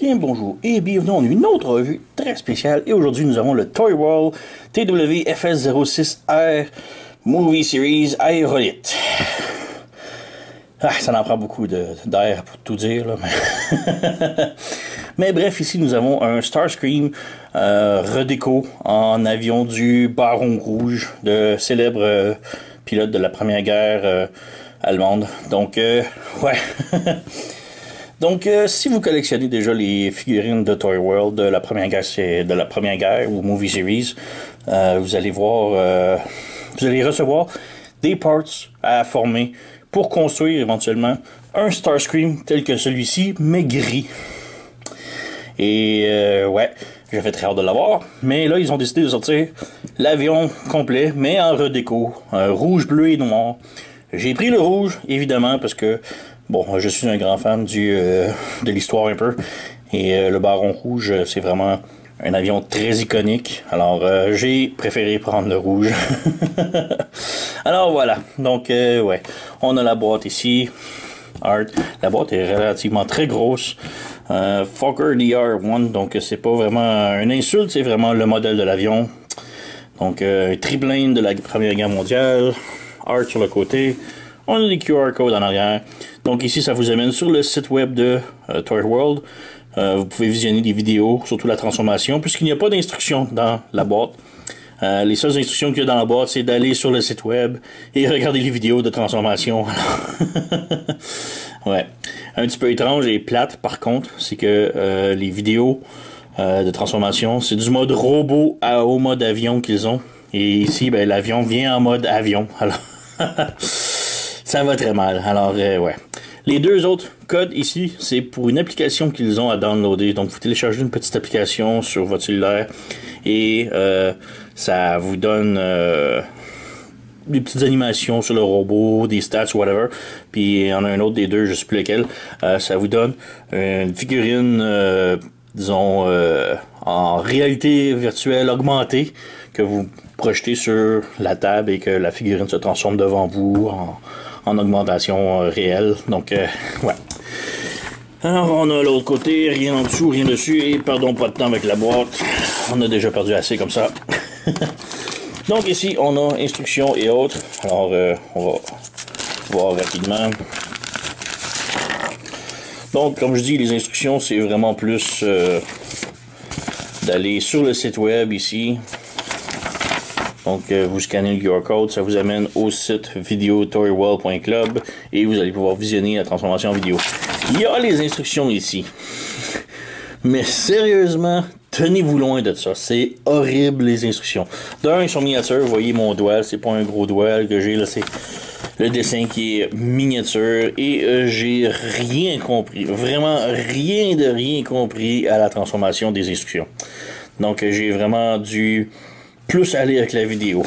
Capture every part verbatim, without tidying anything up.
Bien bonjour et bienvenue dans une autre revue très spéciale. Et aujourd'hui nous avons le Toy World T W F S zéro six R Movie Series Aérolite. Ah, ça en prend beaucoup d'air pour tout dire là. Mais, mais bref, ici nous avons un Starscream euh, redéco en avion du Baron Rouge, de célèbre euh, pilote de la Première Guerre euh, allemande. Donc euh, ouais. Donc, euh, si vous collectionnez déjà les figurines de Toy World de la Première Guerre, de la Première Guerre ou Movie Series, euh, vous allez voir, euh, vous allez recevoir des parts à former pour construire éventuellement un Starscream tel que celui-ci, mais gris. Et euh, ouais, j'ai fait très hâte de l'avoir, mais là ils ont décidé de sortir l'avion complet, mais en redéco, euh, rouge, bleu et noir. J'ai pris le rouge, évidemment, parce que bon, je suis un grand fan du, euh, de l'histoire un peu. Et euh, le Baron Rouge, c'est vraiment un avion très iconique. Alors, euh, j'ai préféré prendre le rouge. Alors, voilà. Donc, euh, ouais. On a la boîte ici. Art. La boîte est relativement très grosse. Euh, Fokker D R un. Donc, c'est pas vraiment une insulte. C'est vraiment le modèle de l'avion. Donc, euh, triplane de la Première Guerre mondiale. Art sur le côté. On a des Q R codes en arrière. Donc ici, ça vous amène sur le site web de euh, Toy World. Euh, vous pouvez visionner des vidéos, surtout la transformation, puisqu'il n'y a pas d'instructions dans la boîte. Euh, les seules instructions qu'il y a dans la boîte, c'est d'aller sur le site web et regarder les vidéos de transformation. Ouais. Un petit peu étrange et plate, par contre, c'est que euh, les vidéos euh, de transformation, c'est du mode robot à, au mode avion qu'ils ont. Et ici, ben, l'avion vient en mode avion. Alors... Ça va très mal. Alors, euh, ouais. Les deux autres codes ici, c'est pour une application qu'ils ont à downloader. Donc, vous téléchargez une petite application sur votre cellulaire et euh, ça vous donne euh, des petites animations sur le robot, des stats, whatever. Puis, il y en a un autre des deux, je sais plus lequel. Euh, ça vous donne une figurine, euh, disons, euh, en réalité virtuelle augmentée que vous projetez sur la table et que la figurine se transforme devant vous en... en augmentation euh, réelle. Donc, euh, ouais. Alors, on a l'autre côté, rien en dessous, rien dessus, et perdons pas de temps avec la boîte. On a déjà perdu assez comme ça. Donc, ici, on a instructions et autres. Alors, euh, on va voir rapidement. Donc, comme je dis, les instructions, c'est vraiment plus euh, d'aller sur le site web ici. Donc, euh, vous scannez le Q R code, ça vous amène au site vidéo toy world point club et vous allez pouvoir visionner la transformation en vidéo. Il y a les instructions ici. Mais sérieusement, tenez-vous loin de ça. C'est horrible, les instructions. D'un, ils sont miniatures. Vous voyez mon doigt, c'est pas un gros doigt que j'ai là, c'est le dessin qui est miniature. Et euh, j'ai rien compris. Vraiment rien de rien compris à la transformation des instructions. Donc, euh, j'ai vraiment dû... plus aller avec la vidéo.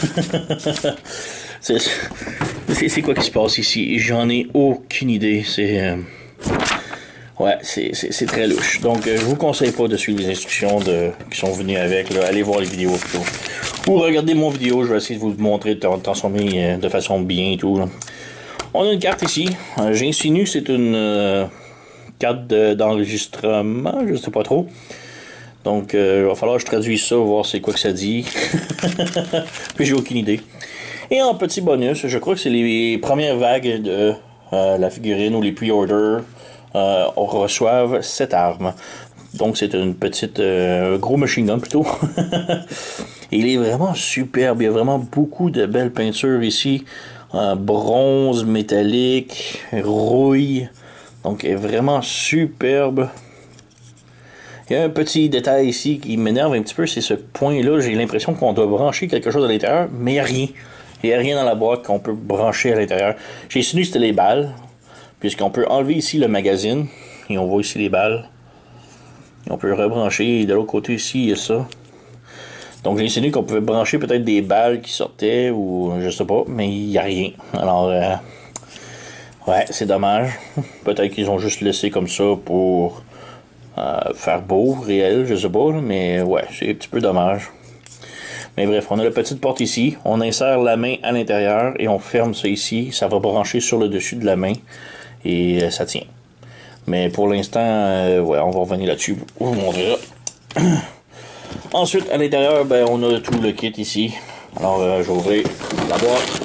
C'est quoi qui se passe ici? J'en ai aucune idée. C'est... Euh... Ouais, c'est très louche. Donc, euh, je vous conseille pas de suivre les instructions de, qui sont venues avec. Là. Allez voir les vidéos plutôt. Ou regardez mon vidéo. Je vais essayer de vous montrer, de transformer euh, de façon bien et tout. Là. On a une carte ici. Euh, J'insinue que c'est une euh, carte d'enregistrement. De, je sais pas trop. Donc, euh, il va falloir que je traduise ça, voir c'est quoi que ça dit. Puis j'ai aucune idée. Et en petit bonus, je crois que c'est les premières vagues de euh, la figurine ou les pre-orders euh, reçoivent cette arme. Donc, c'est une petite euh, gros machine gun plutôt. Et il est vraiment superbe. Il y a vraiment beaucoup de belles peintures ici. Euh, bronze, métallique, rouille. Donc, il est vraiment superbe. Il y a un petit détail ici qui m'énerve un petit peu, c'est ce point-là. J'ai l'impression qu'on doit brancher quelque chose à l'intérieur, mais il n'y a rien. Il n'y a rien dans la boîte qu'on peut brancher à l'intérieur. J'ai insinué que c'était les balles, puisqu'on peut enlever ici le magazine, et on voit ici les balles. Et on peut rebrancher, et de l'autre côté ici, il y a ça. Donc j'ai insinué qu'on pouvait brancher peut-être des balles qui sortaient, ou je sais pas, mais il n'y a rien. Alors, euh, ouais, c'est dommage. Peut-être qu'ils ont juste laissé comme ça pour... Euh, faire beau, réel, je sais pas, là, mais ouais, c'est un petit peu dommage. Mais bref, on a la petite porte ici, on insère la main à l'intérieur et on ferme ça ici, ça va brancher sur le dessus de la main et euh, ça tient. Mais pour l'instant, euh, ouais, on va revenir là-dessus. On vous montrera. Ensuite, à l'intérieur, ben, on a tout le kit ici. Alors, euh, je vais ouvrir la boîte.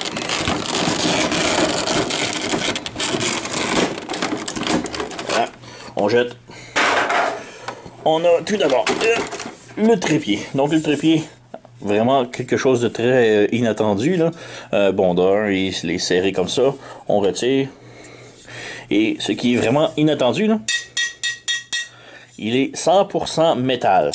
Voilà, on jette. On a tout d'abord euh, le trépied. Donc, le trépied, vraiment quelque chose de très euh, inattendu, là. Euh, bon, d'un, il est serré comme ça. On retire. Et ce qui est vraiment inattendu, là, il est cent pour cent métal.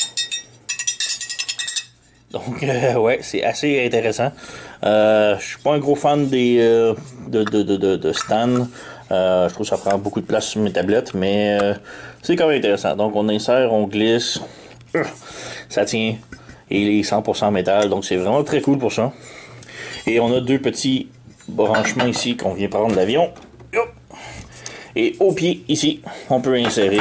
Donc, euh, ouais, c'est assez intéressant. Euh, je suis pas un gros fan des euh, de, de, de, de, de stands. Euh, je trouve que ça prend beaucoup de place sur mes tablettes, mais euh, c'est quand même intéressant. Donc, on insère, on glisse, euh, ça tient, et il est cent pour cent métal. Donc, c'est vraiment très cool pour ça. Et on a deux petits branchements ici qu'on vient prendre de l'avion. Et au pied, ici, on peut insérer.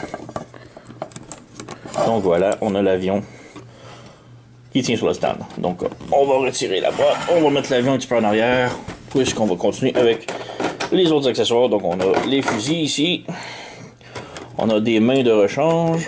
Donc voilà, on a l'avion qui tient sur le stand. Donc on va retirer la boîte, on va mettre l'avion un petit peu en arrière, puisqu'on va continuer avec les autres accessoires. Donc on a les fusils ici, on a des mains de rechange,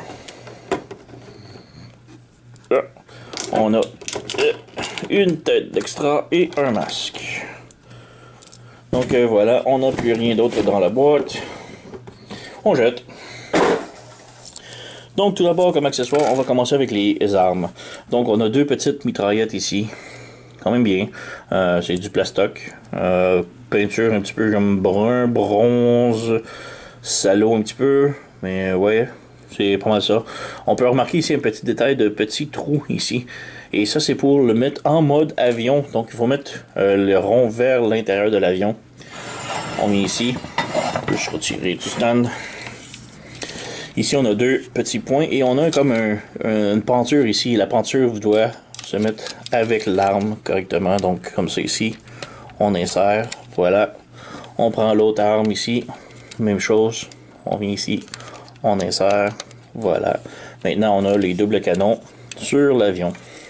on a une tête d'extra et un masque. Donc euh, voilà, on n'a plus rien d'autre dans la boîte. On jette. Donc tout d'abord, comme accessoire, on va commencer avec les armes. Donc on a deux petites mitraillettes ici. Quand même bien. Euh, c'est du plastoc. Euh, peinture un petit peu comme brun, bronze, salaud un petit peu. Mais ouais, c'est pas mal ça. On peut remarquer ici un petit détail de petits trous ici. Et ça, c'est pour le mettre en mode avion. Donc il faut mettre euh, le rond vers l'intérieur de l'avion. On met ici. On peut se retirer du stand. Ici, on a deux petits points et on a comme un, un, une penture ici. La penture doit se mettre avec l'arme correctement. Donc, comme ça ici, on insère. Voilà. On prend l'autre arme ici. Même chose. On vient ici. On insère. Voilà. Maintenant, on a les doubles canons sur l'avion.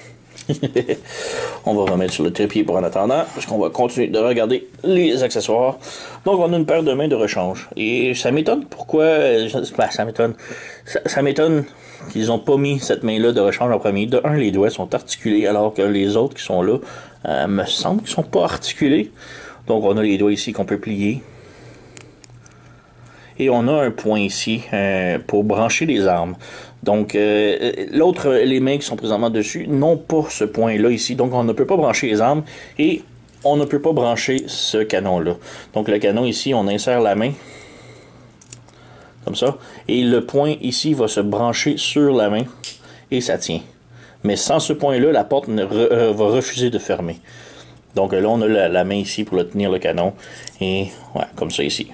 On va remettre sur le trépied pour en attendant, parce qu'on va continuer de regarder les accessoires. Donc on a une paire de mains de rechange. Et ça m'étonne pourquoi... Ben, ça m'étonne. Ça, ça m'étonne qu'ils n'ont pas mis cette main-là de rechange en premier. De un, les doigts sont articulés, alors que les autres qui sont là, euh, me semble qu'ils sont pas articulés. Donc on a les doigts ici qu'on peut plier. Et on a un point ici euh, pour brancher les armes. Donc, euh, l'autre, les mains qui sont présentement dessus n'ont pas ce point-là ici. Donc, on ne peut pas brancher les armes et on ne peut pas brancher ce canon-là. Donc, le canon ici, on insère la main. Comme ça. Et le point ici va se brancher sur la main et ça tient. Mais sans ce point-là, la porte ne re, euh, va refuser de fermer. Donc, là, on a la, la main ici pour le tenir le canon. Et, ouais, comme ça ici.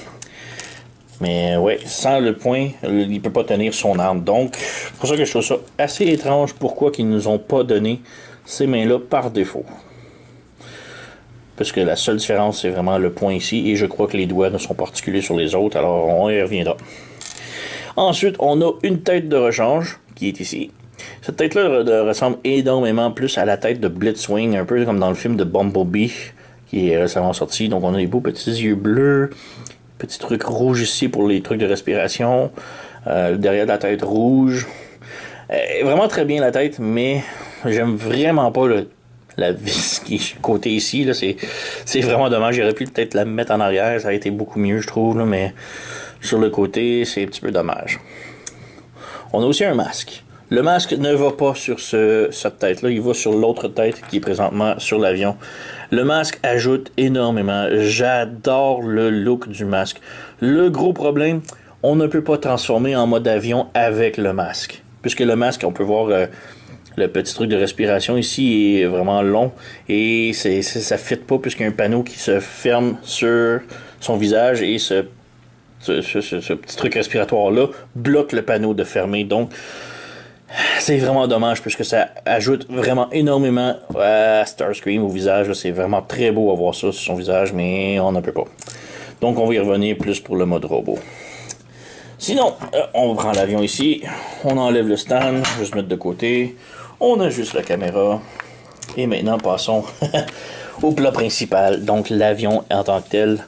Mais ouais, sans le point, il ne peut pas tenir son arme. Donc, c'est pour ça que je trouve ça assez étrange pourquoi ils ne nous ont pas donné ces mains-là par défaut. Parce que la seule différence, c'est vraiment le point ici. Et je crois que les doigts ne sont pas articulés sur les autres, alors on y reviendra. Ensuite, on a une tête de rechange qui est ici. Cette tête-là ressemble énormément plus à la tête de Blitzwing, un peu comme dans le film de Bumblebee, qui est récemment sorti. Donc on a des beaux petits yeux bleus. Petit truc rouge ici pour les trucs de respiration. Euh, derrière la tête rouge. Euh, vraiment très bien la tête, mais j'aime vraiment pas le, la vis qui est côté ici. C'est vraiment dommage. J'aurais pu peut-être la mettre en arrière. Ça aurait été beaucoup mieux, je trouve. Là, mais sur le côté, c'est un petit peu dommage. On a aussi un masque. Le masque ne va pas sur ce, cette tête-là. Il va sur l'autre tête qui est présentement sur l'avion. Le masque ajoute énormément. J'adore le look du masque. Le gros problème, on ne peut pas transformer en mode avion avec le masque. Puisque le masque, on peut voir euh, le petit truc de respiration ici est vraiment long. Et c'est, c'est, ça ne fit pas puisqu'il y a un panneau qui se ferme sur son visage. Et ce, ce, ce, ce petit truc respiratoire-là bloque le panneau de fermer. Donc, c'est vraiment dommage puisque ça ajoute vraiment énormément à Starscream au visage. C'est vraiment très beau à voir ça sur son visage, mais on ne peut pas. Donc on va y revenir plus pour le mode robot. Sinon, euh, on prend l'avion ici, on enlève le stand, juste mettre de côté, on ajuste la caméra, et maintenant passons au plat principal, donc l'avion en tant que tel.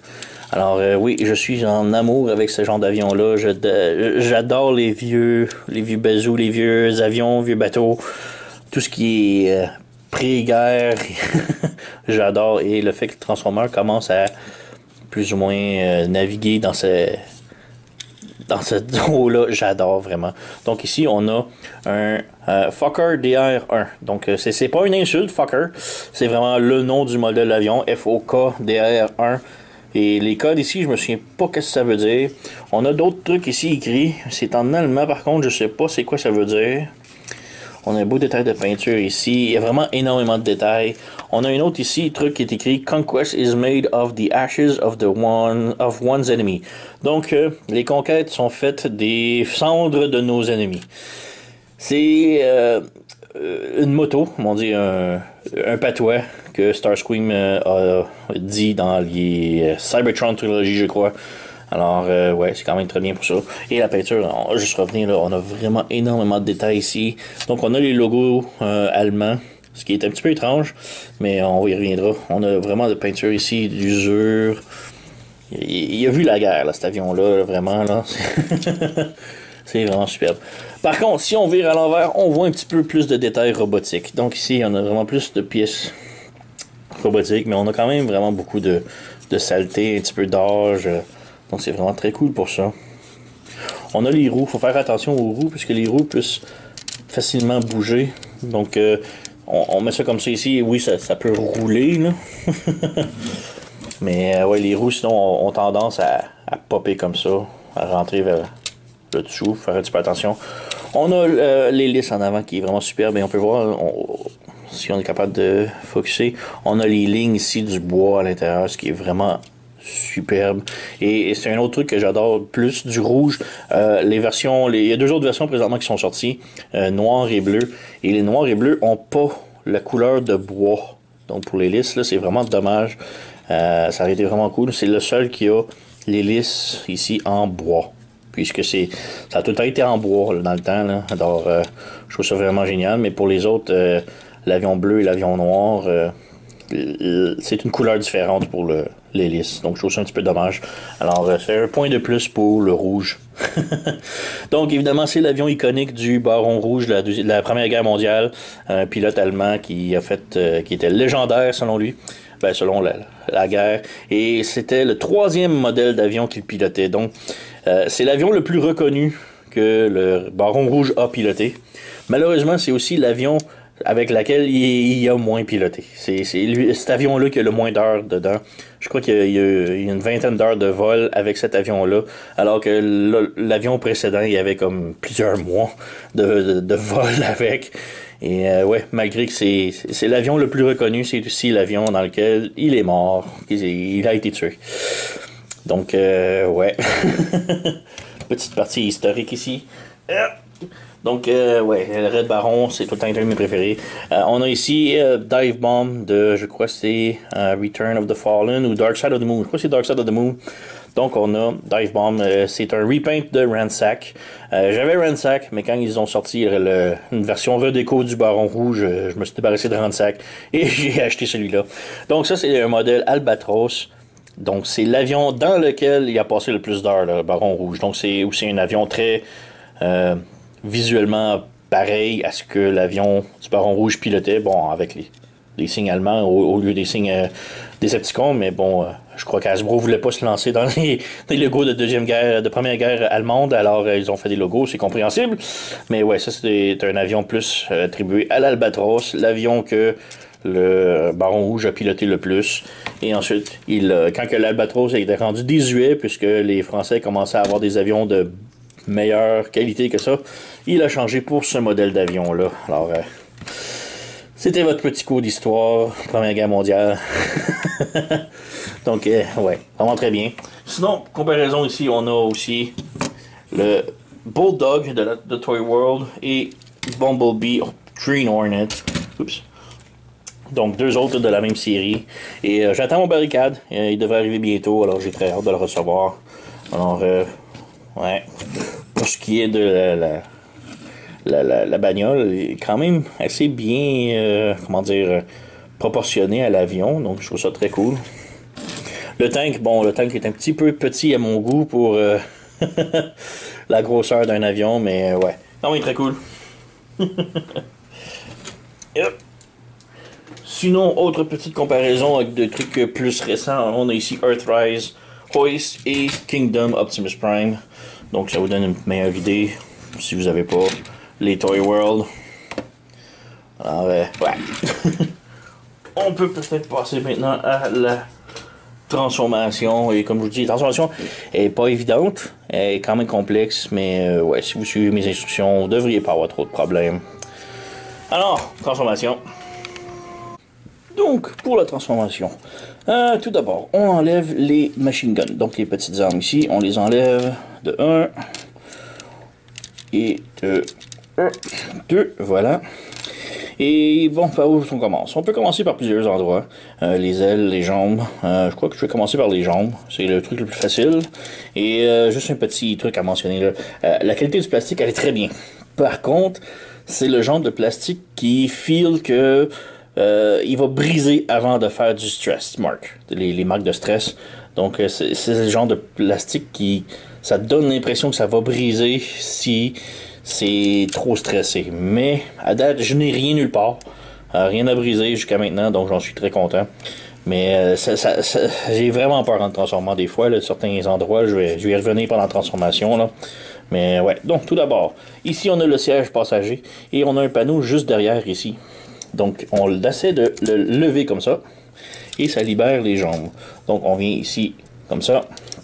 Alors euh, oui, je suis en amour avec ce genre d'avion-là. J'adore les vieux, les vieux bazous, les vieux avions, vieux bateaux, tout ce qui est euh, pré-guerre. J'adore. Et le fait que le Transformer commence à plus ou moins euh, naviguer dans ce dans ce eau-là, j'adore vraiment. Donc ici, on a un euh, Fokker D R un. Donc euh, c'est pas une insulte, Fokker. C'est vraiment le nom du modèle d'avion, F O K D R un. Et les codes ici, je me souviens pas ce que ça veut dire. On a d'autres trucs ici écrits. C'est en allemand par contre, je sais pas c'est quoi ça veut dire. On a un beau détail de peinture ici. Il y a vraiment énormément de détails. On a une autre ici, truc qui est écrit Conquest is made of the ashes of the one of one's enemy. Donc, euh, les conquêtes sont faites des cendres de nos ennemis. C'est euh, une moto, on dit un, un patois que Starscream euh, a dit dans les Cybertron Trilogy, je crois. Alors, euh, ouais, c'est quand même très bien pour ça. Et la peinture, on va juste revenir là, on a vraiment énormément de détails ici. Donc, on a les logos euh, allemands, ce qui est un petit peu étrange, mais on y reviendra. On a vraiment de peinture ici, d'usure. Il, il a vu la guerre, là, cet avion-là, là, vraiment, là. C'est vraiment superbe. Par contre, si on vire à l'envers, on voit un petit peu plus de détails robotiques. Donc ici, on a vraiment plus de pièces robotiques, mais on a quand même vraiment beaucoup de, de saleté, un petit peu d'âge. Donc c'est vraiment très cool pour ça. On a les roues, il faut faire attention aux roues puisque les roues peuvent facilement bouger. Donc euh, on, on met ça comme ça ici. Oui, ça, ça peut rouler là. Mais euh, ouais, les roues sinon ont, ont tendance à, à popper comme ça, à rentrer vers le dessous, faire un petit peu attention. On a euh, l'hélice en avant qui est vraiment superbe et on peut voir on, si on est capable de focuser. On a les lignes ici du bois à l'intérieur, ce qui est vraiment superbe. Et, et c'est un autre truc que j'adore plus du rouge. Euh, les versions, les, il y a deux autres versions présentement qui sont sorties, euh, noir et bleu. Et les noirs et bleus ont pas la couleur de bois. Donc pour l'hélice, là, c'est vraiment dommage. Euh, ça aurait été vraiment cool. C'est le seul qui a l'hélice ici en bois. Puisque c'est ça a tout le temps été en bois là, dans le temps. Là. Alors euh, je trouve ça vraiment génial. Mais pour les autres, euh, l'avion bleu et l'avion noir, euh, c'est une couleur différente pour le l'hélice. Donc je trouve ça un petit peu dommage. Alors euh, c'est un point de plus pour le rouge. Donc évidemment c'est l'avion iconique du Baron Rouge de la, de la Première Guerre mondiale. Un pilote allemand qui a fait euh, qui était légendaire selon lui. Ben, selon la, la guerre. Et c'était le troisième modèle d'avion qu'il pilotait. Donc euh, c'est l'avion le plus reconnu que le Baron Rouge a piloté. Malheureusement c'est aussi l'avion avec laquelle il, il a moins piloté. C'est cet avion-là qui a le moins d'heures dedans. Je crois qu'il y, y, a une vingtaine d'heures de vol avec cet avion-là, alors que l'avion précédent, il y avait comme plusieurs mois de, de, de vol avec. Et euh, ouais, malgré que c'est l'avion le plus reconnu, c'est aussi l'avion dans lequel il est mort. Il, il a été tué. Donc, euh, ouais. Petite partie historique ici. Donc, euh, ouais, le Red Baron, c'est tout le temps un de mes préférés. Euh, on a ici euh, Dive Bomb de, je crois c'est euh, Return of the Fallen ou Dark Side of the Moon. Je crois que c'est Dark Side of the Moon. Donc, on a Dive Bomb. Euh, c'est un repaint de Ransack. Euh, J'avais Ransack, mais quand ils ont sorti le, une version redéco du Baron Rouge, je me suis débarrassé de Ransack et j'ai acheté celui-là. Donc, ça, c'est un modèle Albatros. Donc, c'est l'avion dans lequel il a passé le plus d'heures, le Baron Rouge. Donc, c'est aussi un avion très... Euh, visuellement pareil à ce que l'avion du Baron Rouge pilotait, bon, avec les, les signes allemands au, au lieu des signes euh, Decepticons, mais bon, euh, je crois qu'Hasbro voulait pas se lancer dans les, les logos de deuxième guerre, de première guerre allemande, alors euh, ils ont fait des logos, c'est compréhensible, mais ouais, ça c'est un avion plus euh, attribué à l'Albatros, l'avion que le Baron Rouge a piloté le plus, et ensuite, il, euh, quand que l'Albatros a été rendu désuet, puisque les Français commençaient à avoir des avions de meilleure qualité que ça, il a changé pour ce modèle d'avion là. Alors euh, c'était votre petit cours d'histoire Première Guerre mondiale. Donc euh, ouais, vraiment très bien. Sinon, comparaison ici, on a aussi le Bulldog de, la, de Toy World et Bumblebee Green Hornet. Oups. Donc deux autres de la même série. Et euh, j'attends mon barricade. Euh, il devrait arriver bientôt, alors j'ai très hâte de le recevoir. Alors euh, ouais. Pour ce qui est de la, la, la, la, la bagnole, elle est quand même assez bien, euh, comment dire, proportionnée à l'avion. Donc, je trouve ça très cool. Le tank, bon, le tank est un petit peu petit à mon goût pour euh, la grosseur d'un avion, mais euh, ouais. Non, mais très cool. Yep. Sinon, autre petite comparaison avec des trucs plus récents, on a ici Earthrise, Hoist et Kingdom Optimus Prime. Donc ça vous donne une meilleure idée si vous n'avez pas les Toy World. Alors, euh, ouais. On peut peut-être passer maintenant à la transformation. Et comme je vous dis, la transformation est pas évidente, elle est quand même complexe, mais euh, ouais, si vous suivez mes instructions, vous ne devriez pas avoir trop de problèmes. Alors, transformation. Donc, pour la transformation, euh, tout d'abord, on enlève les machine guns. Donc, les petites armes ici, on les enlève de un et de deux, voilà. Et bon, par où on commence? On peut commencer par plusieurs endroits. Euh, les ailes, les jambes. Euh, je crois que je vais commencer par les jambes. C'est le truc le plus facile. Et euh, juste un petit truc à mentionner là. Euh, la qualité du plastique, elle est très bien. Par contre, c'est le genre de plastique qui feel que euh, il va briser avant de faire du stress mark. Les, les marques de stress. Donc, c'est le genre de plastique qui... ça donne l'impression que ça va briser si... c'est trop stressé. Mais à date, je n'ai rien nulle part. Euh, rien à briser jusqu'à maintenant, donc j'en suis très content. Mais euh, ça, ça, ça, j'ai vraiment peur en le transformant des fois. Là, certains endroits, je vais, je vais y revenir pendant la transformation. Là. Mais ouais, donc tout d'abord, ici on a le siège passager et on a un panneau juste derrière ici. Donc on essaie de le lever comme ça et ça libère les jambes. Donc on vient ici comme ça.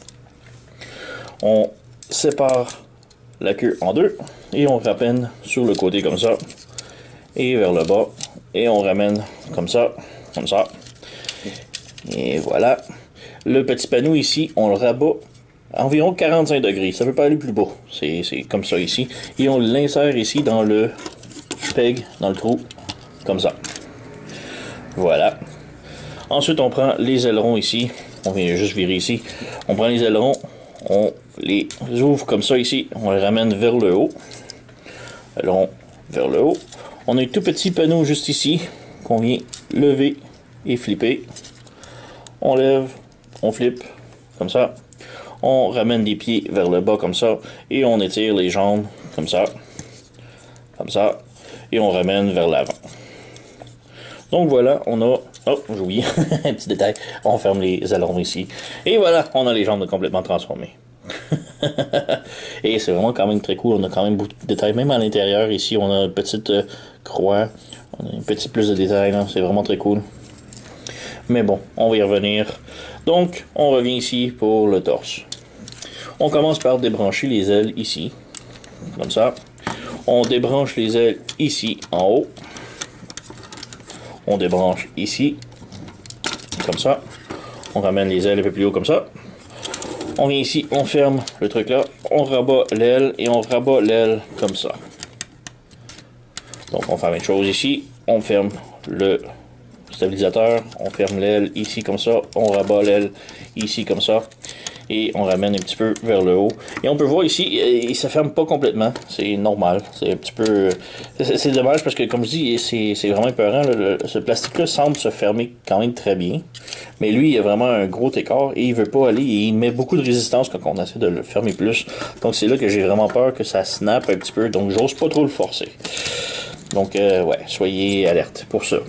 On sépare la queue en deux et on ramène sur le côté comme ça et vers le bas et on ramène comme ça, comme ça et voilà. Le petit panneau ici, on le rabat à environ quarante-cinq degrés, ça peut pas aller plus bas, c'est comme ça ici et on l'insère ici dans le peg, dans le trou comme ça, voilà. Ensuite on prend les ailerons ici, on vient juste virer ici, on prend les ailerons, on les ouvre comme ça ici, on les ramène vers le haut, aileron vers le haut. On a un tout petit panneau juste ici qu'on vient lever et flipper. On lève, on flippe comme ça. On ramène les pieds vers le bas comme ça et on étire les jambes comme ça, comme ça et on ramène vers l'avant. Donc voilà, on a... Oh, j'ai oublié, un petit détail. On ferme les ailerons ici. Et voilà, on a les jambes complètement transformées. Et c'est vraiment quand même très cool. On a quand même beaucoup de détails. Même à l'intérieur, ici, on a une petite euh, croix. On a un petit plus de détails. C'est vraiment très cool. Mais bon, on va y revenir. Donc, on revient ici pour le torse. On commence par débrancher les ailes ici. Comme ça. On débranche les ailes ici, en haut. On débranche ici, comme ça. On ramène les ailes un peu plus haut comme ça. On vient ici, on ferme le truc là. On rabat l'aile et on rabat l'aile comme ça. Donc on fait la même chose ici. On ferme le stabilisateur. On ferme l'aile ici comme ça. On rabat l'aile ici comme ça. Et on ramène un petit peu vers le haut. Et on peut voir ici, il se ferme pas complètement. C'est normal. C'est un petit peu... C'est dommage parce que, comme je dis, c'est vraiment épeurant. Là. Le, ce plastique-là semble se fermer quand même très bien. Mais lui, il a vraiment un gros écart et il veut pas aller. Et il met beaucoup de résistance quand on essaie de le fermer plus. Donc c'est là que j'ai vraiment peur que ça snap un petit peu. Donc j'ose pas trop le forcer. Donc, euh, ouais, soyez alerte pour ça.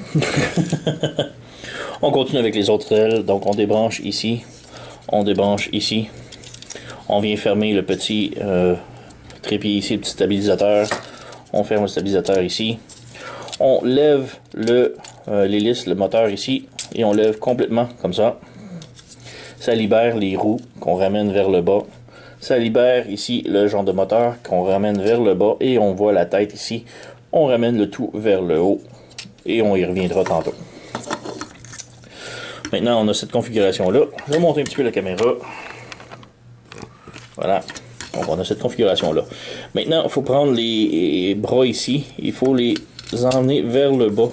On continue avec les autres ailes. Donc on débranche ici. On débranche ici. On vient fermer le petit euh, trépied ici, le petit stabilisateur. On ferme le stabilisateur ici. On lève le euh, l'hélice, le moteur ici. Et on lève complètement comme ça. Ça libère les roues qu'on ramène vers le bas. Ça libère ici le genre de moteur qu'on ramène vers le bas. Et on voit la tête ici. On ramène le tout vers le haut. Et on y reviendra tantôt. Maintenant, on a cette configuration-là. Je vais monter un petit peu la caméra. Voilà. Donc, on a cette configuration-là. Maintenant, il faut prendre les bras ici. Il faut les emmener vers le bas.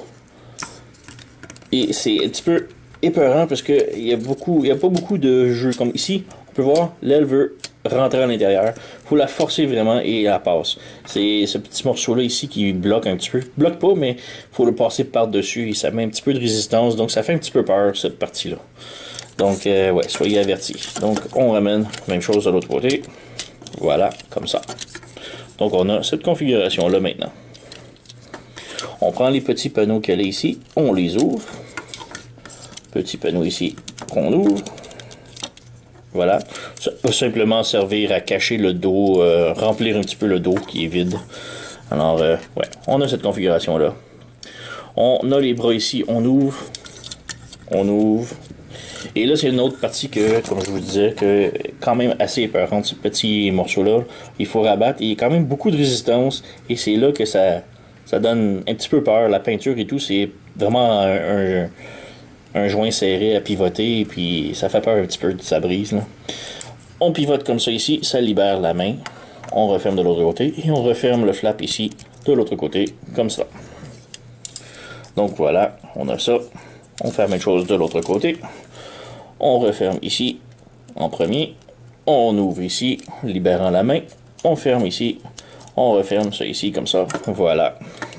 Et c'est un petit peu épeurant parce qu'il y a beaucoup, il n'y a pas beaucoup de jeux. Comme ici, on peut voir, l'aile veut rentrer à l'intérieur. Il faut la forcer vraiment et elle passe. C'est ce petit morceau-là ici qui bloque un petit peu. Bloque pas, mais il faut le passer par-dessus et ça met un petit peu de résistance. Donc ça fait un petit peu peur, cette partie-là. Donc, euh, ouais, soyez avertis. Donc, on ramène même chose de l'autre côté. Voilà, comme ça. Donc, on a cette configuration-là maintenant. On prend les petits panneaux qu'elle est ici, on les ouvre. Petit panneau ici qu'on ouvre. Voilà. Ça peut simplement servir à cacher le dos, euh, remplir un petit peu le dos qui est vide. Alors, euh, ouais, on a cette configuration-là. On a les bras ici, on ouvre. On ouvre. Et là, c'est une autre partie que, comme je vous disais, que quand même assez épeurante, ce petit morceau-là. Il faut rabattre. Il y a quand même beaucoup de résistance. Et c'est là que ça, ça donne un petit peu peur. La peinture et tout, c'est vraiment un, un, un joint serré à pivoter. Et puis, ça fait peur un petit peu de sa brise, là. On pivote comme ça ici. Ça libère la main. On referme de l'autre côté. Et on referme le flap ici, de l'autre côté, comme ça. Donc voilà, on a ça. On fait la même chose de l'autre côté. On referme ici en premier. On ouvre ici, libérant la main. On ferme ici. On referme ça ici comme ça. Voilà.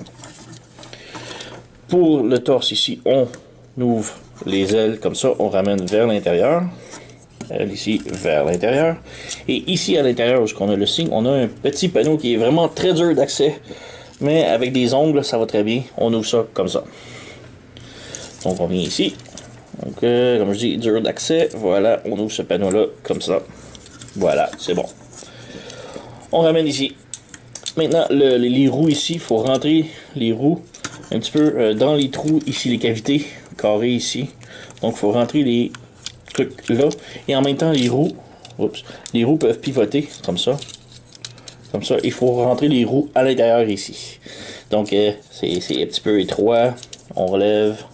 Pour le torse ici, on ouvre les ailes comme ça. On ramène vers l'intérieur. Elle ici vers l'intérieur. Et ici à l'intérieur, où on a le signe, on a un petit panneau qui est vraiment très dur d'accès. Mais avec des ongles, ça va très bien. On ouvre ça comme ça. Donc on vient ici. Donc euh, comme je dis, dur d'accès. Voilà, on ouvre ce panneau-là comme ça. Voilà, c'est bon. On ramène ici. Maintenant, le, les, les roues ici, il faut rentrer les roues un petit peu euh, dans les trous ici, les cavités carrées ici. Donc il faut rentrer les trucs là. Et en même temps, les roues, oups, les roues peuvent pivoter comme ça. Comme ça, il faut rentrer les roues à l'intérieur ici. Donc, euh, c'est un petit peu étroit. On relève.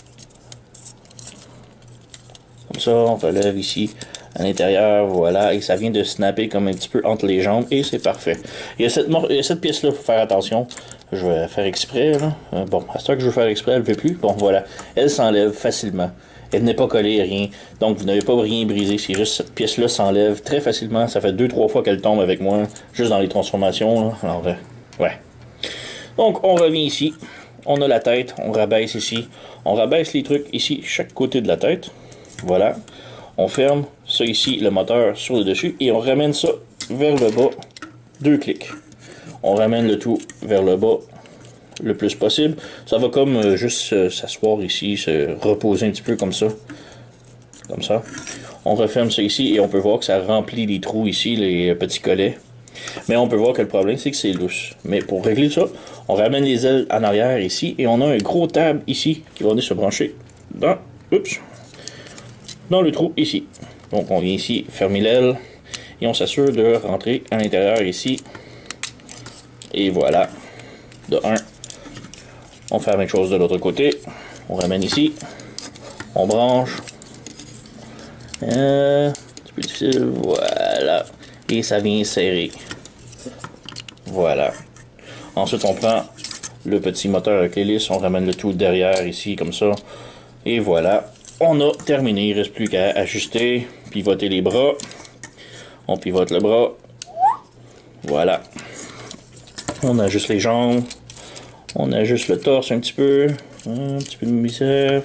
Comme ça, on relève ici à l'intérieur. Voilà. Et ça vient de snapper comme un petit peu entre les jambes. Et c'est parfait. Il y a cette, cette pièce-là, il faut faire attention. Je vais faire exprès. Là. Euh, bon, à ce que je veux faire exprès, elle ne veut plus. Bon, voilà. Elle s'enlève facilement. Elle n'est pas collée, rien. Donc, vous n'avez pas rien brisé. C'est juste cette pièce-là s'enlève très facilement. Ça fait deux trois fois qu'elle tombe avec moi, juste dans les transformations. Là. Alors, euh, ouais. Donc, on revient ici. On a la tête. On rabaisse ici. On rabaisse les trucs ici, chaque côté de la tête. Voilà. On ferme ça ici, le moteur sur le dessus. Et on ramène ça vers le bas. Deux clics. On ramène le tout vers le bas le plus possible. Ça va comme euh, juste euh, s'asseoir ici, se reposer un petit peu comme ça. Comme ça. On referme ça ici et on peut voir que ça remplit les trous ici, les petits collets. Mais on peut voir que le problème, c'est que c'est lousse. Mais pour régler ça, on ramène les ailes en arrière ici et on a un gros tab ici qui va venir se brancher dans, oups, dans le trou ici. Donc on vient ici, fermer l'aile et on s'assure de rentrer à l'intérieur ici. Et voilà. De un. On fait la même chose de l'autre côté. On ramène ici. On branche. Euh, un petit peu difficile. Voilà. Et ça vient serrer. Voilà. Ensuite, on prend le petit moteur avec l'hélice. On ramène le tout derrière ici, comme ça. Et voilà. On a terminé. Il ne reste plus qu'à ajuster. Pivoter les bras. On pivote le bras. Voilà. On ajuste les jambes. On ajuste le torse un petit peu. Un petit peu de biceps.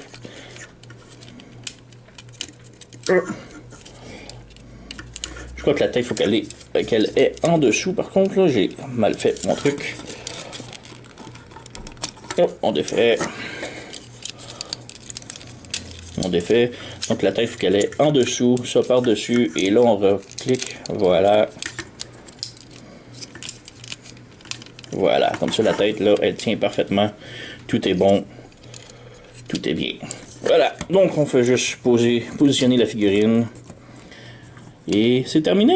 Je crois que la tête, il faut qu'elle est, qu'elle est en dessous. Par contre, là, j'ai mal fait mon truc. Hop, on défait. On défait. Donc la tête, il faut qu'elle est en dessous. Ça par-dessus. Et là, on reclique. Voilà. Voilà, comme ça la tête là, elle tient parfaitement. Tout est bon. Tout est bien. Voilà, donc on fait juste poser, positionner la figurine. Et c'est terminé.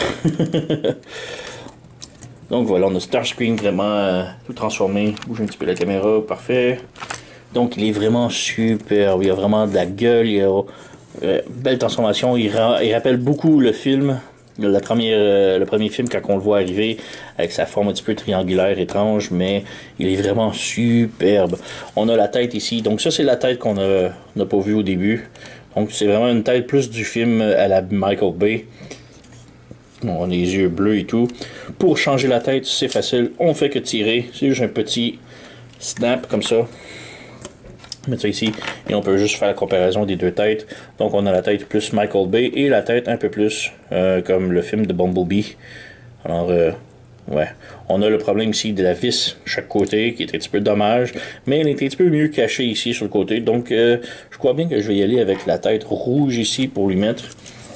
Donc voilà, on a Starscream vraiment euh, tout transformé. Bouge un petit peu la caméra, parfait. Donc il est vraiment super. Il y a vraiment de la gueule. Il y a euh, belle transformation. Il, ra il rappelle beaucoup le film. La première, euh, le premier film, quand on le voit arriver, avec sa forme un petit peu triangulaire, étrange, mais il est vraiment superbe. On a la tête ici, donc ça c'est la tête qu'on n'a pas vue au début. Donc c'est vraiment une tête plus du film à la Michael Bay. On a les yeux bleus et tout. Pour changer la tête, c'est facile, on fait que tirer. C'est juste un petit snap comme ça. mettre ça ici et on peut juste faire la comparaison des deux têtes. Donc on a la tête plus Michael Bay et la tête un peu plus euh, comme le film de Bumblebee. Alors euh, ouais, on a le problème ici de la vis chaque côté qui est un petit peu dommage, mais elle est un petit peu mieux cachée ici sur le côté. Donc euh, je crois bien que je vais y aller avec la tête rouge ici pour lui mettre.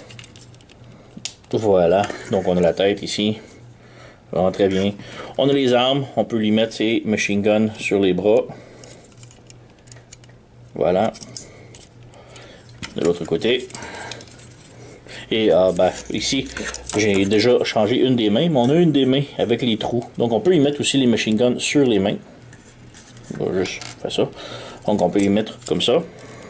Voilà, donc on a la tête ici. Vraiment très bien. On a les armes, on peut lui mettre ses machine guns sur les bras. Voilà. De l'autre côté. Et ah ben, ici, j'ai déjà changé une des mains, mais on a une des mains avec les trous. Donc on peut y mettre aussi les machine guns sur les mains. On va juste faire ça. Donc on peut y mettre comme ça.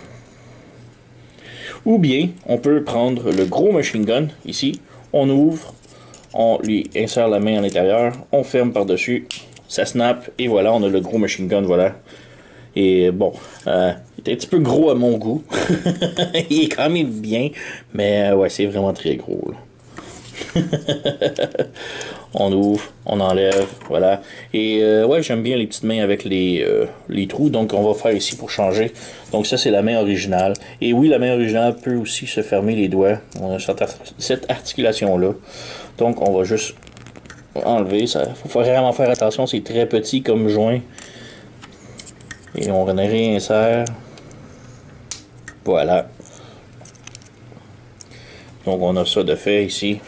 Ou bien, on peut prendre le gros machine gun, ici. On ouvre, on lui insère la main à l'intérieur, on ferme par-dessus, ça snap, et voilà, on a le gros machine gun, voilà. Et bon, euh, il est un petit peu gros à mon goût. Il est quand même bien, mais euh, ouais, c'est vraiment très gros, là. On ouvre, on enlève, voilà. Et euh, ouais, j'aime bien les petites mains avec les, euh, les trous, donc on va faire ici pour changer. Donc ça, c'est la main originale. Et oui, la main originale peut aussi se fermer les doigts. On a cette, cette articulation-là. Donc on va juste enlever. Il faut vraiment faire attention, c'est très petit comme joint. Et on réinsère. Voilà. Donc on a ça de fait ici.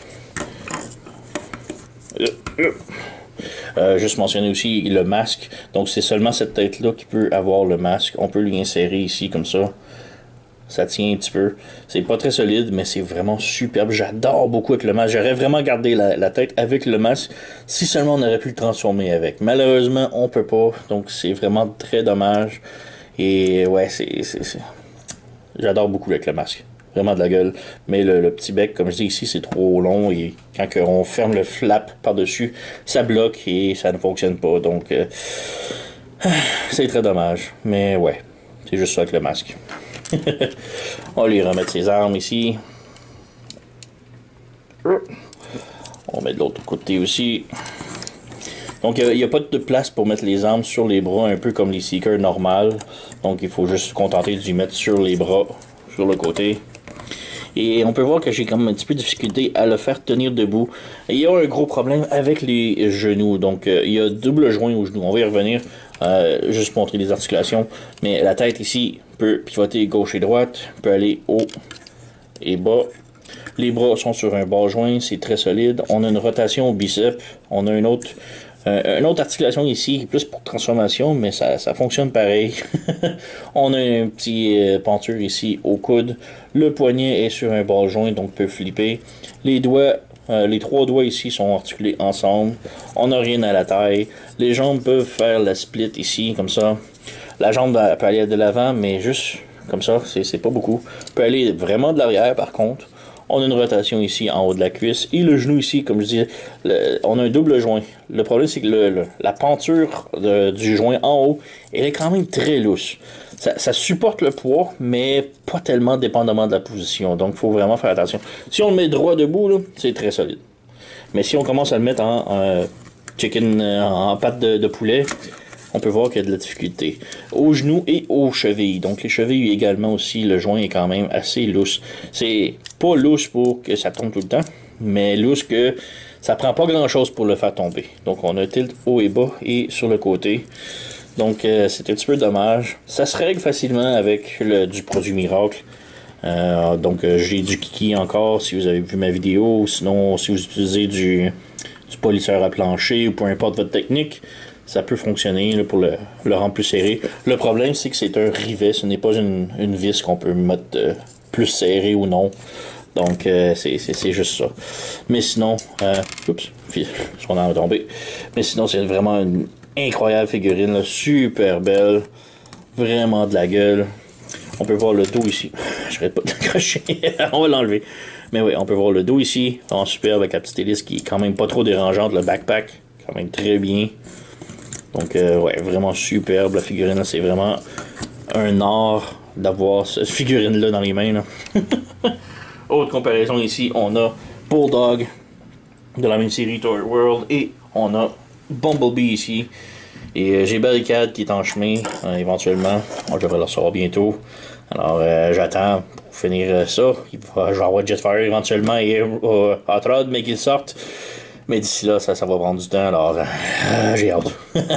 Euh, juste mentionner aussi le masque. Donc c'est seulement cette tête-là qui peut avoir le masque. On peut lui insérer ici comme ça. Ça tient un petit peu. C'est pas très solide, mais c'est vraiment superbe. J'adore beaucoup avec le masque. J'aurais vraiment gardé la, la tête avec le masque si seulement on aurait pu le transformer avec. Malheureusement, on peut pas. Donc c'est vraiment très dommage. Et ouais, c'est... J'adore beaucoup avec le masque. Vraiment de la gueule. Mais le, le petit bec, comme je dis ici, c'est trop long. Et quand on ferme le flap par-dessus, ça bloque et ça ne fonctionne pas. Donc, euh, c'est très dommage. Mais ouais, c'est juste ça avec le masque. On va lui remettre ses armes ici. On met de l'autre côté aussi. Donc, il n'y a, a pas de place pour mettre les armes sur les bras, un peu comme les Seekers normales. Donc, il faut juste se contenter de les mettre sur les bras, sur le côté. Et on peut voir que j'ai quand même un petit peu de difficulté à le faire tenir debout. Et il y a un gros problème avec les genoux. Donc, euh, il y a double joint aux genoux. On va y revenir, euh, juste pour montrer les articulations. Mais la tête ici peut pivoter gauche et droite, peut aller haut et bas. Les bras sont sur un bas joint, c'est très solide. On a une rotation au biceps. On a une autre, euh, une autre articulation ici, plus pour transformation, mais ça, ça fonctionne pareil. On a un petit euh, penture ici au coude. Le poignet est sur un bas joint, donc peut flipper. Les doigts, euh, les trois doigts ici sont articulés ensemble. On n'a rien à la taille. Les jambes peuvent faire la split ici, comme ça. La jambe peut aller de l'avant, mais juste comme ça, c'est pas beaucoup. Peut aller vraiment de l'arrière, par contre. On a une rotation ici en haut de la cuisse. Et le genou ici, comme je disais, le, on a un double joint. Le problème, c'est que le, le, la penture de, du joint en haut, elle est quand même très lousse. Ça, ça supporte le poids, mais pas tellement dépendamment de la position. Donc, il faut vraiment faire attention. Si on le met droit debout, c'est très solide. Mais si on commence à le mettre en, en chicken, en pâte de, de poulet, on peut voir qu'il y a de la difficulté. Aux genoux et aux chevilles. Donc les chevilles également aussi, le joint est quand même assez lousse. C'est pas lousse pour que ça tombe tout le temps, mais lousse que ça prend pas grand chose pour le faire tomber. Donc on a tilt haut et bas et sur le côté. Donc euh, c'est un petit peu dommage. Ça se règle facilement avec le, du produit miracle. Euh, donc euh, j'ai du kiki encore si vous avez vu ma vidéo. Sinon si vous utilisez du, du polisseur à plancher ou peu importe votre technique, ça peut fonctionner là, pour le, le rendre plus serré. Le problème, c'est que c'est un rivet. Ce n'est pas une, une vis qu'on peut mettre euh, plus serré ou non. Donc, euh, c'est juste ça. Mais sinon, euh, oups, on en a tombé. Mais sinon, c'est vraiment une incroyable figurine. Là, super belle. Vraiment de la gueule. On peut voir le dos ici. Je n'arrête pas de l'accrocher. On va l'enlever. Mais oui, on peut voir le dos ici. Vraiment super avec la petite hélice qui est quand même pas trop dérangeante. Le backpack, quand même très bien. Donc, euh, ouais, vraiment superbe. La figurine, c'est vraiment un art d'avoir cette figurine-là dans les mains. Là. Autre comparaison ici, on a Bulldog de la même série Toy World et on a Bumblebee ici. Et euh, j'ai Barricade qui est en chemin, euh, éventuellement. Moi, je devrais le recevoir bientôt. Alors, euh, j'attends pour finir euh, ça. Il va, je vais avoir Jetfire éventuellement et euh, Hot Rod, mais qu'il sorte. Mais d'ici là, ça, ça va prendre du temps, alors euh, j'ai hâte.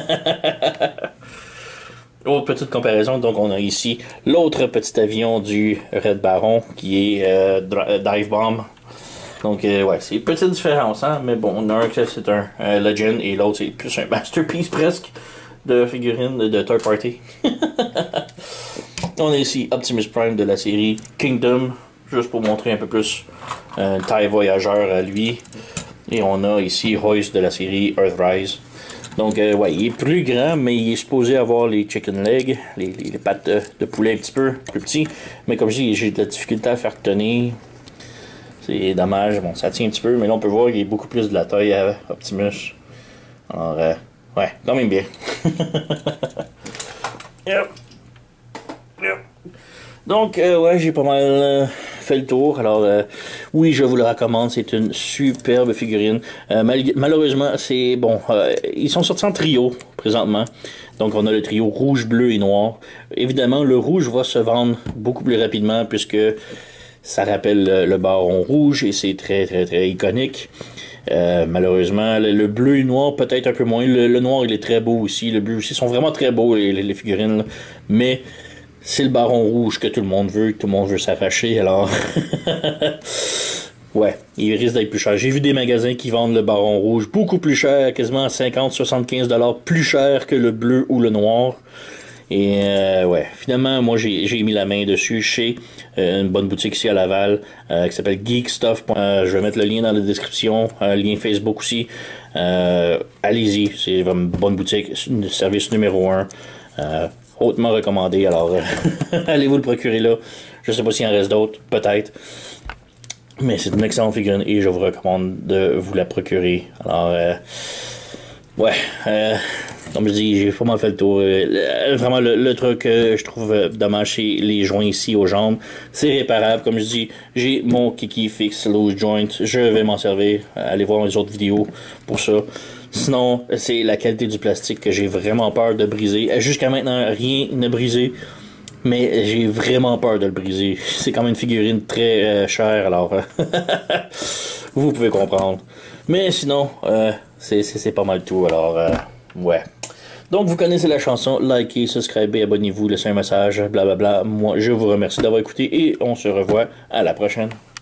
Autre petite comparaison, donc on a ici l'autre petit avion du Red Baron qui est euh, Dive Bomb. Donc euh, ouais, c'est une petite différence, hein, mais bon, on a un que c'est un euh, Legend et l'autre c'est plus un masterpiece presque de figurine de, de third party. On a ici Optimus Prime de la série Kingdom, juste pour montrer un peu plus un euh, taille voyageur à lui. Et on a ici Hoist de la série Earthrise. Donc, euh, ouais, il est plus grand, mais il est supposé avoir les chicken legs, les, les, les pattes de, de poulet un petit peu plus petits. Mais comme je dis, j'ai de la difficulté à faire tenir. C'est dommage. Bon, ça tient un petit peu, mais là, on peut voir qu'il y a beaucoup plus de la taille à Optimus. Alors, euh, ouais, quand même bien. Yep. Yep. Donc, euh, ouais, j'ai pas mal euh, fait le tour. Alors, euh, oui, je vous le recommande. C'est une superbe figurine. Euh, mal malheureusement, c'est bon. Euh, ils sont sortis en trio présentement. Donc, on a le trio rouge, bleu et noir. Évidemment, le rouge va se vendre beaucoup plus rapidement puisque ça rappelle le, le baron rouge et c'est très, très, très iconique. Euh, malheureusement, le, le bleu et noir peut-être un peu moins. Le, le noir, il est très beau aussi. Le bleu aussi, ils sont vraiment très beaux les, les, les figurines. Là. Mais c'est le baron rouge que tout le monde veut, que tout le monde veut s'arracher, alors... ouais, il risque d'être plus cher. J'ai vu des magasins qui vendent le baron rouge beaucoup plus cher, quasiment cinquante à soixante-quinze dollars plus cher que le bleu ou le noir. Et euh, ouais, finalement, moi j'ai mis la main dessus chez euh, une bonne boutique ici à Laval euh, qui s'appelle Geek Stuff. Euh, je vais mettre le lien dans la description, un lien Facebook aussi. Euh, Allez-y, c'est vraiment une bonne boutique, service numéro un. Euh, hautement recommandé, alors euh, allez-vous le procurer là. Je sais pas s'il en reste d'autres, peut-être. Mais c'est une excellente figurine et je vous recommande de vous la procurer. Alors, euh, ouais, euh, comme je dis, j'ai vraiment fait le tour. Euh, vraiment, le, le truc que je trouve dommage, c'est les joints ici aux jambes. C'est réparable, comme je dis. J'ai mon Kiki Fix Loose Joint. Je vais m'en servir. Allez voir les autres vidéos pour ça. Sinon, c'est la qualité du plastique que j'ai vraiment peur de briser. Jusqu'à maintenant, rien n'a brisé. Mais j'ai vraiment peur de le briser. C'est quand même une figurine très euh, chère, alors euh, vous pouvez comprendre. Mais sinon, euh, c'est pas mal tout, alors euh, ouais. Donc vous connaissez la chanson, likez, subscribez, abonnez-vous, laissez un message, blablabla. Moi, je vous remercie d'avoir écouté et on se revoit à la prochaine.